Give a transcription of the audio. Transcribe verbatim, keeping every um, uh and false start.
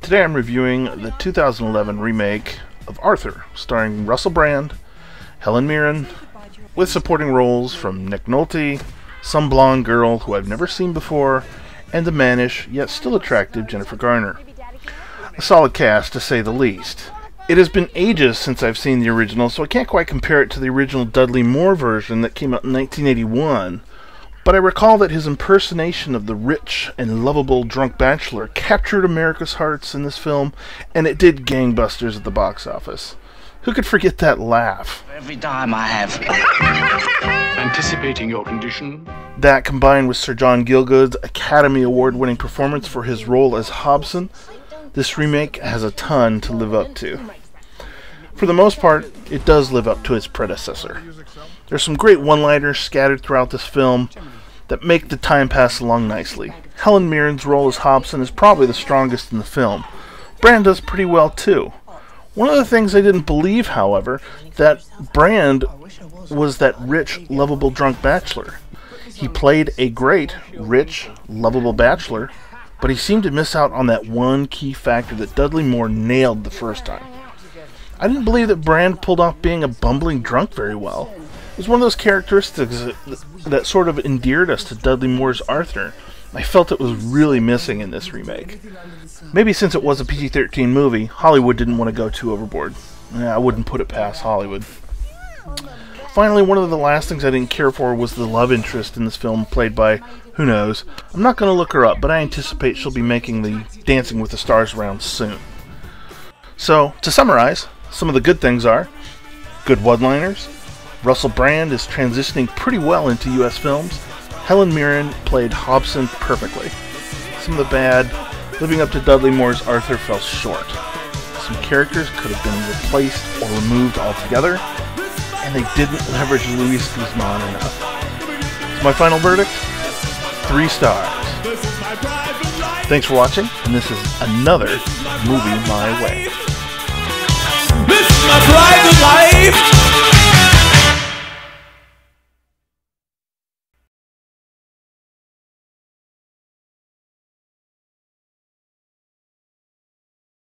Today I'm reviewing the two thousand eleven remake of Arthur, starring Russell Brand, Helen Mirren, with supporting roles from Nick Nolte, some blonde girl who I've never seen before, and the mannish, yet still attractive Jennifer Garner. A solid cast, to say the least. It has been ages since I've seen the original, so I can't quite compare it to the original Dudley Moore version that came out in nineteen eighty-one, but I recall that his impersonation of the rich and lovable drunk bachelor captured America's hearts in this film, and it did gangbusters at the box office. Who could forget that laugh? Every dime I have. Anticipating your condition. That, combined with Sir John Gielgud's Academy Award-winning performance for his role as Hobson, this remake has a ton to live up to. For the most part, it does live up to its predecessor. There's some great one-liners scattered throughout this film that make the time pass along nicely. Helen Mirren's role as Hobson is probably the strongest in the film. Brand does pretty well too. One of the things I didn't believe, however, that Brand was that rich, lovable drunk bachelor. He played a great, rich, lovable bachelor, but he seemed to miss out on that one key factor that Dudley Moore nailed the first time. I didn't believe that Brand pulled off being a bumbling drunk very well. It was one of those characteristics that, that sort of endeared us to Dudley Moore's Arthur. I felt it was really missing in this remake. Maybe since it was a P G thirteen movie, Hollywood didn't want to go too overboard. I wouldn't put it past Hollywood. Finally, one of the last things I didn't care for was the love interest in this film, played by, who knows. I'm not going to look her up, but I anticipate she'll be making the Dancing with the Stars round soon. So, to summarize, some of the good things are good one-liners. Russell Brand is transitioning pretty well into U S films. Helen Mirren played Hobson perfectly. Some of the bad, living up to Dudley Moore's Arthur fell short. Some characters could have been replaced or removed altogether, and they didn't leverage Luis Guzman enough. So my final verdict? Three stars. Thanks for watching, and this is another Movie My Way. This is my private life.